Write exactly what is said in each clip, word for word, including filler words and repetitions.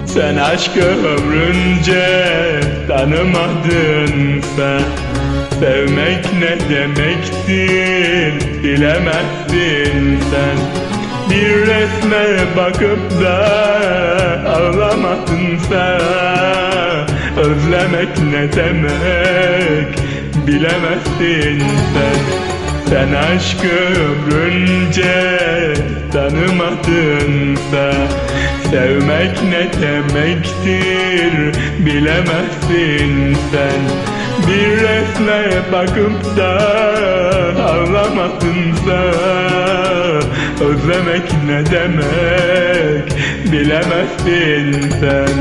Sen aşkı ömrünce tanımadın sen. Sevmek ne demektir bilemezsin sen. Bir resme bakıp da ağlamadın sen. Özlemek ne demek bilemezsin sen. Sen aşkı ömrünce tanımadın sen. Sevmek ne demektir bilemezsin sen. Bir resme bakıp da ağlamadın sen. Özlemek ne demek bilemezsin sen.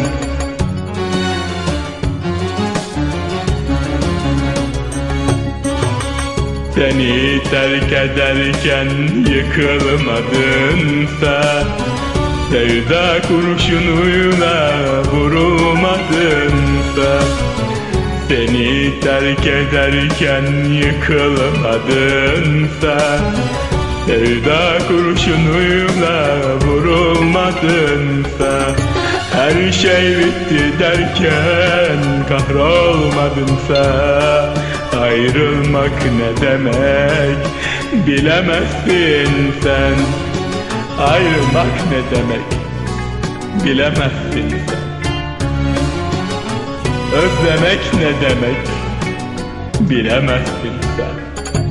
Seni terk ederken yıkılmadın sen. Sevda kurşunuyla vurulmadın sen. Seni terk ederken yıkılmadın sen. Sevda kurşunuyla vurulmadın sen. Her şey bitti derken kahrolmadın sen. Ayrılmak ne demek bilemezsin sen. Ayrılmak ne demek bilemezsin sen. Özlemek ne demek bilemezsin sen.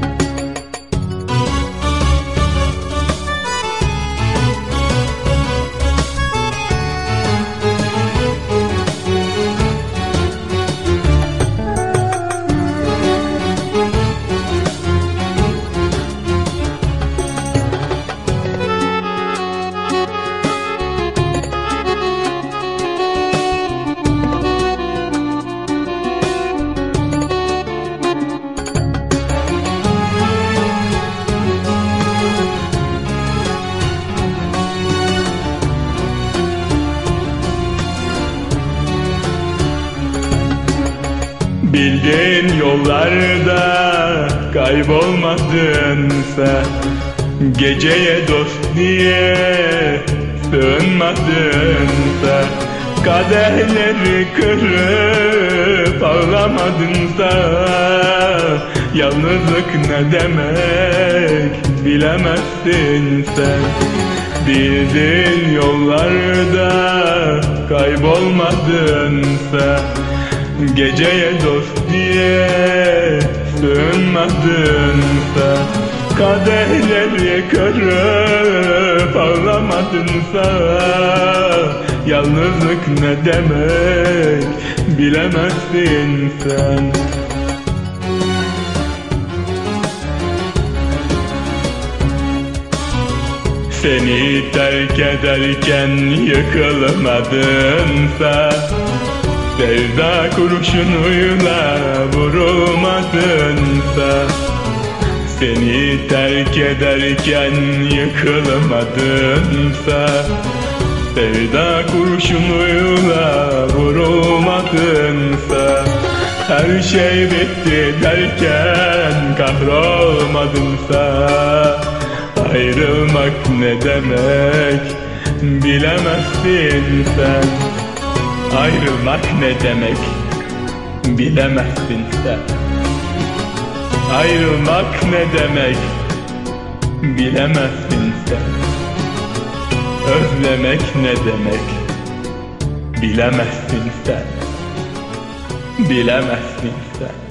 Bildiğin yollarda kaybolmadın sen. Geceye dost diye sığınmadın sen. Kadehleri kırıp ağlamadın sen. Yalnızlık ne demek bilemezsin sen. Bildiğin yollarda kaybolmadın sen. Geceye dost diye sığınmadın sen. Kadehleri kırıp ağlamadın sen. Yalnızlık ne demek bilemezsin sen. Seni terk ederken yıkılmadın sen. Sevda kurşunuyla vurulmadın sen. Seni terk ederken yıkılmadın sen. Sevda kurşunuyla vurulmadın sen. Her şey bitti derken kahrolmadın sen. Ayrılmak ne demek bilemezsin sen. Ayrılmak ne demek bilemezsin sen. Ayrılmak ne demek bilemezsin sen. Özlemek ne demek bilemezsin sen. Bilemezsin sen.